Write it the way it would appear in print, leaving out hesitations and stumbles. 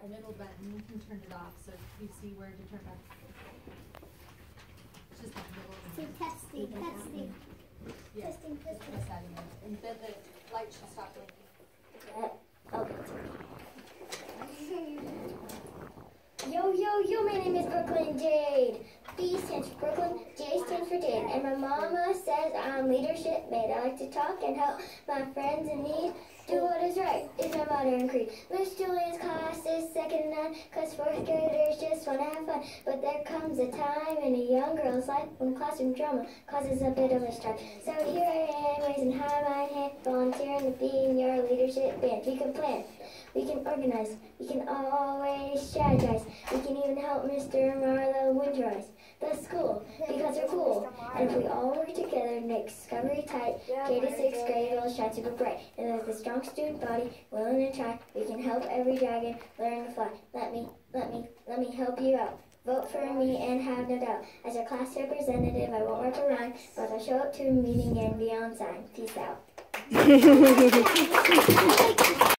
middle button, you can turn it off so you see where to turn back. It's just that middle. So testing. Yeah. Testing. Press that again. And then the light should stop blinking. Yo, my name is Brooklyn Jade. B stands for Brooklyn, J stands for Jade. And my mama says I'm leadership made. I like to talk and help my friends in need. Do what is right is my motto and creed. Miss Julia's class is second to none, cause fourth graders just want to have fun. But there comes a time in a young girl's life when classroom drama causes a bit of a strife. So here I am, raising high my hand, volunteering to be in your leadership band. We can plan, we can organize, we can always strategize. We can even help Mr. Marlowe winterize the school because we're cool. And if we all work together, make discovery tight, Jade is 6th grade will shine super bright. And with a strong student body, willing to try, we can help every dragon learn to fly. Let me help you out. Vote for me and have no doubt. As a class representative, I won't work around, but I'll show up to a meeting and be on sign. Peace out.